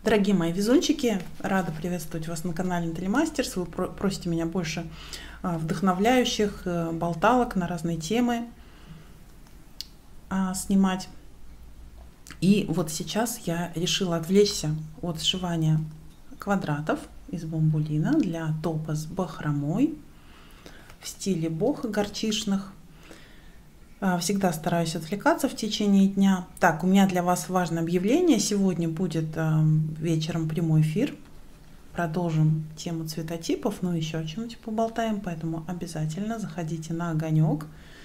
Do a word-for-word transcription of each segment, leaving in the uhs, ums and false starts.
Дорогие мои везунчики, рада приветствовать вас на канале Натали Мастерс. Вы просите меня больше вдохновляющих болталок на разные темы снимать. И вот сейчас я решила отвлечься от сшивания квадратов из бамбулина для топа с бахромой в стиле бохо горчичных. Всегда стараюсь отвлекаться в течение дня. Так, у меня для вас важное объявление. Сегодня будет вечером прямой эфир. Продолжим тему цветотипов, ну еще о чем-нибудь поболтаем, поэтому обязательно заходите на огонек.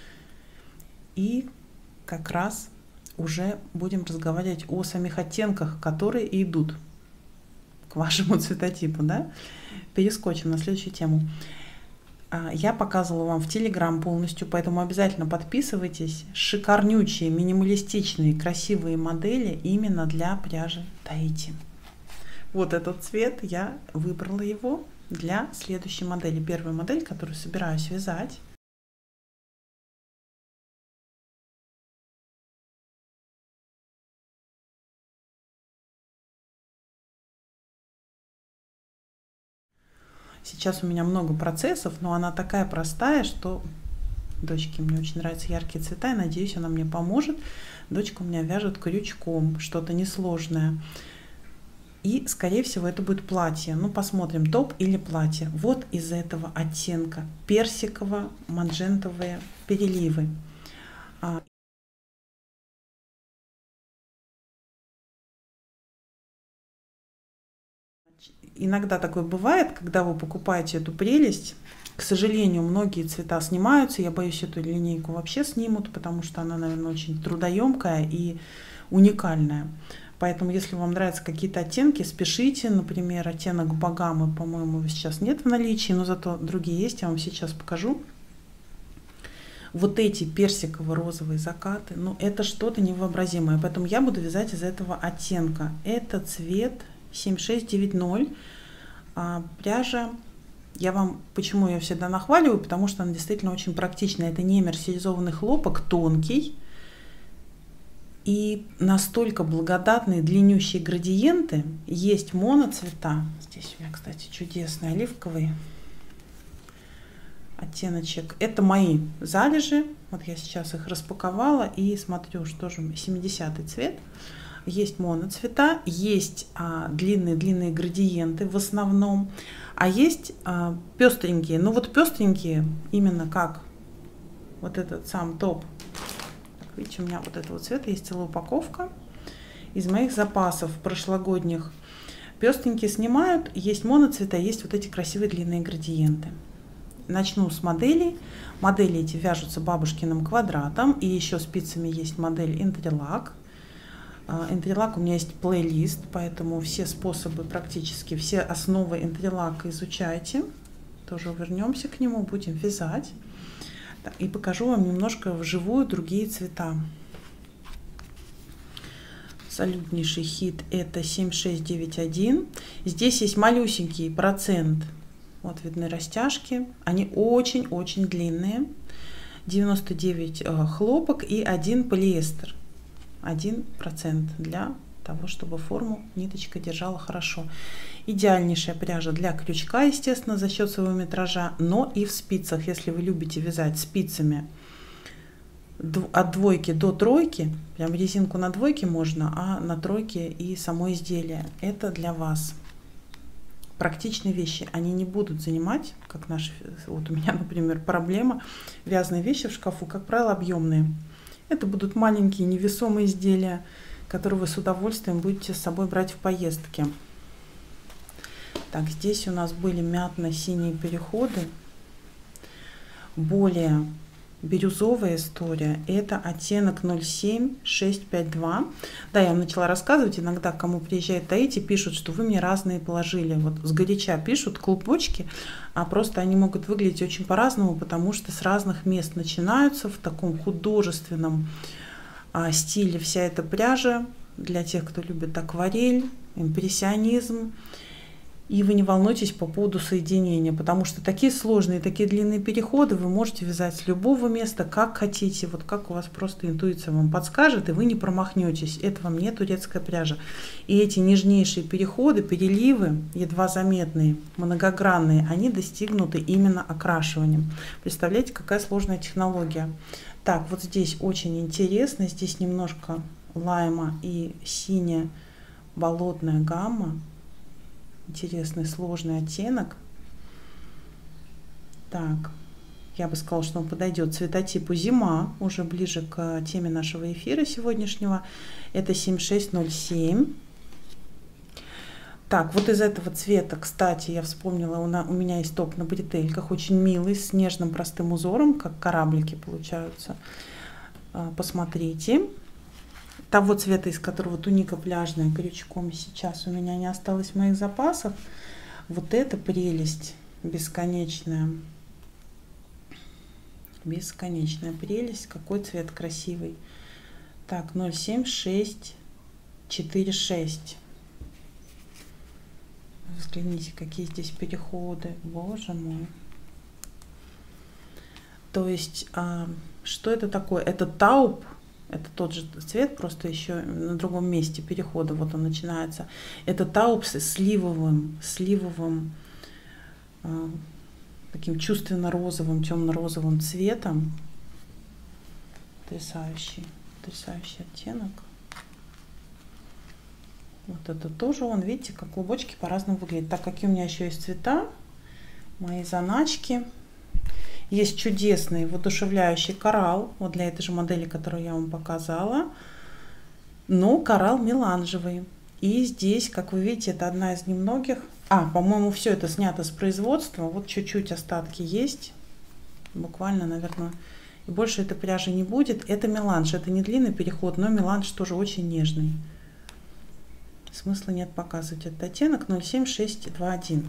И как раз уже будем разговаривать о самих оттенках, которые идут к вашему цветотипу, да? Перескочим на следующую тему. Я показывала вам в Телеграм полностью, поэтому обязательно подписывайтесь. Шикарнючие, минималистичные, красивые модели именно для пряжи Таити. Вот этот цвет, я выбрала его для следующей модели. Первая модель, которую собираюсь вязать. Сейчас у меня много процессов, но она такая простая, что дочке мне очень нравятся яркие цвета, и надеюсь, она мне поможет. Дочка у меня вяжет крючком, что-то несложное. И, скорее всего, это будет платье. Ну, посмотрим, топ или платье. Вот из этого оттенка персиково-маджентовые переливы. Иногда такое бывает, когда вы покупаете эту прелесть. К сожалению, многие цвета снимаются. Я боюсь, эту линейку вообще снимут, потому что она, наверное, очень трудоемкая и уникальная. Поэтому, если вам нравятся какие-то оттенки, спешите. Например, оттенок Багамы, по-моему, сейчас нет в наличии, но зато другие есть. Я вам сейчас покажу. Вот эти персиково-розовые закаты, ну, это что-то невообразимое. Поэтому я буду вязать из этого оттенка. Это цвет семь шесть девять ноль. А, пряжа, я вам почему ее всегда нахваливаю, потому что она действительно очень практичная. Это не мерсеризованный хлопок, тонкий и настолько благодатные длиннющие градиенты. Есть моноцвета. Здесь у меня, кстати, чудесный оливковый оттеночек. Это мои залежи. Вот я сейчас их распаковала и смотрю, что же семидесятый цвет. Есть моноцвета, есть длинные-длинные градиенты в основном, а есть а, пестренькие. Ну вот пестренькие, именно как вот этот сам топ. Так, видите, у меня вот этого цвета есть целая упаковка из моих запасов прошлогодних. Пестренькие снимают, есть моноцвета, есть вот эти красивые длинные градиенты. Начну с моделей. Модели эти вяжутся бабушкиным квадратом, и еще спицами есть модель Интерлак. Интерлак у меня есть плейлист, поэтому все способы, практически все основы интерлака изучайте. Тоже вернемся к нему, будем вязать. И покажу вам немножко вживую другие цвета. Абсолютнейший хит — это семь шесть девять один. Здесь есть малюсенький процент. Вот видны растяжки. Они очень-очень длинные. девяносто девять хлопок и один полиэстер. один процент для того, чтобы форму ниточка держала хорошо. Идеальнейшая пряжа для крючка, естественно, за счет своего метража, но и в спицах. Если вы любите вязать спицами от двойки до тройки, прям резинку на двойке можно, а на тройке и само изделие. Это для вас. Практичные вещи, они не будут занимать, как наши, вот у меня, например, проблема, вязаные вещи в шкафу, как правило, объемные. Это будут маленькие невесомые изделия, которые вы с удовольствием будете с собой брать в поездки. Так, здесь у нас были мятно-синие переходы. Более бирюзовая история. Это оттенок ноль семь шесть пять два. Да, я вам начала рассказывать. Иногда, кому приезжает Таити, пишут, что вы мне разные положили. Вот сгоряча пишут клубочки, а просто они могут выглядеть очень по-разному, потому что с разных мест начинаются в таком художественном а, стиле вся эта пряжа. Для тех, кто любит акварель, импрессионизм. И вы не волнуйтесь по поводу соединения, потому что такие сложные, такие длинные переходы вы можете вязать с любого места, как хотите, вот как у вас просто интуиция вам подскажет, и вы не промахнетесь. Это вам не турецкая пряжа. И эти нежнейшие переходы, переливы, едва заметные, многогранные, они достигнуты именно окрашиванием. Представляете, какая сложная технология. Так, вот здесь очень интересно, здесь немножко лайма и синяя болотная гамма. Интересный сложный оттенок. Так, я бы сказала, что он подойдет цветотипу зима, уже ближе к теме нашего эфира сегодняшнего. Это семь шесть ноль семь. Так, вот из этого цвета, кстати, я вспомнила, у меня есть топ на бретельках, очень милый, с нежным простым узором, как кораблики получаются. Посмотрите. Того цвета, из которого туника пляжная крючком сейчас у меня не осталось в моих запасах. Вот эта прелесть бесконечная. Бесконечная прелесть. Какой цвет красивый. Так, ноль семь шесть четыре шесть. Взгляните, какие здесь переходы. Боже мой. То есть, а, что это такое? Это тауп. Это тот же цвет, просто еще на другом месте перехода. Вот он начинается. Это тауп с сливовым, сливовым, э, таким чувственно-розовым, темно-розовым цветом. Потрясающий, потрясающий оттенок. Вот это тоже он, видите, как клубочки по-разному выглядят. Так, какие у меня еще есть цвета? Мои заначки. Есть чудесный воодушевляющий коралл, вот для этой же модели, которую я вам показала, но коралл меланжевый. И здесь, как вы видите, это одна из немногих. А, по-моему, все это снято с производства, вот чуть-чуть остатки есть, буквально, наверное, и больше этой пряжи не будет. Это меланж, это не длинный переход, но меланж тоже очень нежный. Смысла нет показывать этот оттенок. Ноль семь шесть два один.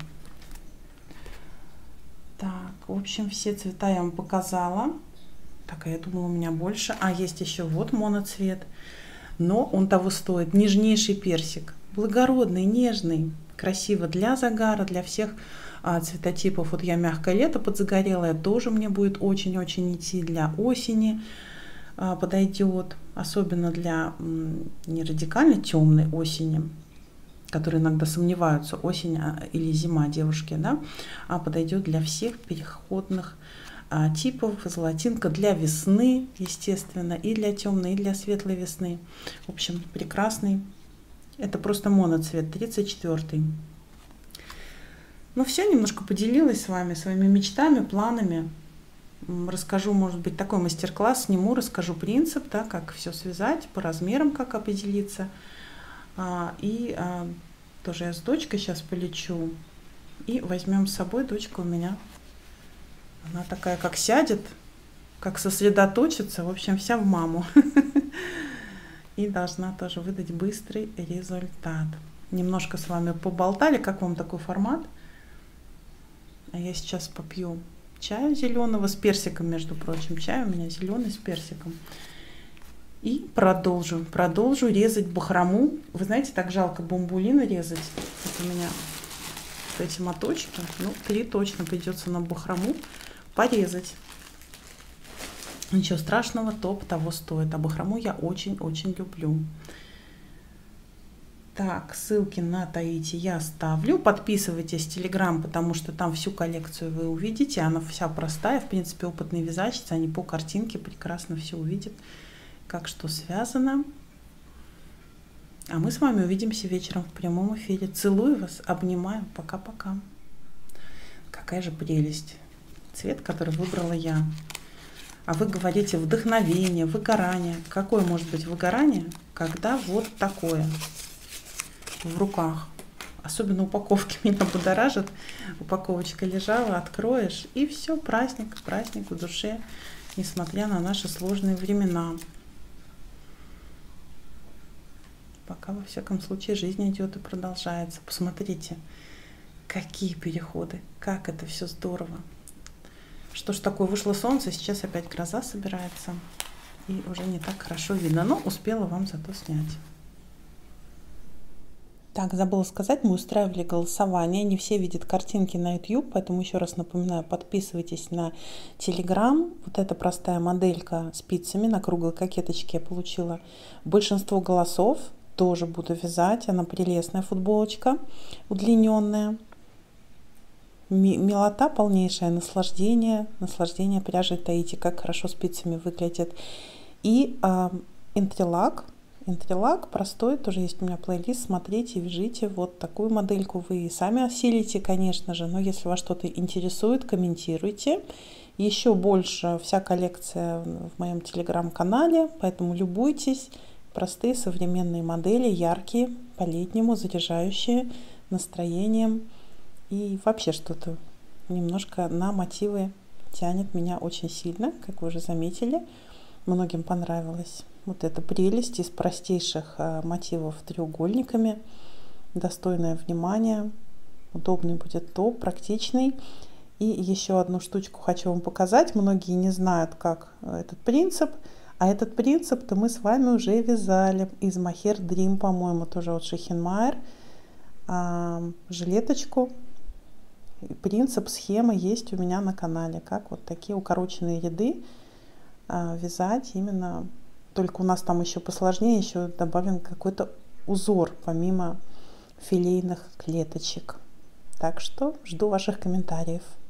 Так, в общем, все цвета я вам показала. Так, а я думала, у меня больше. А, есть еще вот моноцвет. Но он того стоит. Нежнейший персик. Благородный, нежный. Красиво для загара, для всех а, цветотипов. Вот я мягкое лето подзагорелая. Тоже мне будет очень-очень идти. Для осени а, подойдет. Особенно для м, не радикально темной осени, которые иногда сомневаются, осень или зима девушки, да, а подойдет для всех переходных а, типов. Золотинка для весны, естественно, и для темной, и для светлой весны. В общем, прекрасный. Это просто моноцвет, тридцать четвёртый. Ну все, немножко поделилась с вами своими мечтами, планами. Расскажу, может быть, такой мастер-класс сниму, расскажу принцип, да, как все связать, по размерам как определиться. А, и а, тоже я с дочкой сейчас полечу и возьмем с собой. Дочка у меня, она такая, как сядет, как сосредоточится, в общем, вся в маму. И должна тоже выдать быстрый результат. Немножко с вами поболтали, как вам такой формат. А я сейчас попью чаю зеленого с персиком, между прочим. Чай у меня зеленый с персиком. И продолжу, продолжу резать бахрому. Вы знаете, так жалко бомбулины резать. Вот у меня вот эти моточки, ну, три точно придется на бахрому порезать. Ничего страшного, топ того стоит. А бахрому я очень-очень люблю. Так, ссылки на Таити я оставлю. Подписывайтесь в Телеграм, потому что там всю коллекцию вы увидите. Она вся простая. В принципе, опытные вязальщицы, они по картинке прекрасно все увидят, как что связано. А мы с вами увидимся вечером в прямом эфире. Целую вас, обнимаю. Пока-пока. Какая же прелесть. Цвет, который выбрала я. А вы говорите вдохновение, выгорание. Какое может быть выгорание, когда вот такое в руках? Особенно упаковки меня будоражат. Упаковочка лежала, откроешь, и все, праздник, праздник в душе, несмотря на наши сложные времена. Пока, во всяком случае, жизнь идет и продолжается. Посмотрите, какие переходы, как это все здорово. Что ж такое, вышло солнце, сейчас опять гроза собирается, и уже не так хорошо видно, но успела вам зато снять. Так, забыла сказать, мы устраивали голосование. Не все видят картинки на YouTube, поэтому еще раз напоминаю, подписывайтесь на Telegram. Вот эта простая моделька спицами на круглой кокеточке я получила большинство голосов. Тоже буду вязать. Она прелестная футболочка, удлиненная. Милота полнейшее, наслаждение. Наслаждение пряжей Таити. Как хорошо спицами выглядит. И э, интерлак. Интерлак простой, тоже есть у меня плейлист, смотрите, вяжите вот такую модельку, вы сами осилите, конечно же, но если вас что-то интересует, комментируйте. Еще больше вся коллекция в моем телеграм-канале, поэтому любуйтесь. Простые современные модели, яркие, по-летнему, заряжающие настроением. И вообще что-то немножко на мотивы тянет меня очень сильно, как вы уже заметили. Многим понравилось. Вот эта прелесть из простейших а, мотивов треугольниками, достойное внимания, удобный будет топ, практичный. И еще одну штучку хочу вам показать. Многие не знают, как этот принцип, а этот принцип-то мы с вами уже вязали из Mohair Dream, по-моему, тоже от Schichenmayer. А, жилеточку. Принцип, схема есть у меня на канале, как вот такие укороченные ряды а, вязать именно. Только у нас там еще посложнее, еще добавлен какой-то узор, помимо филейных клеточек. Так что жду ваших комментариев.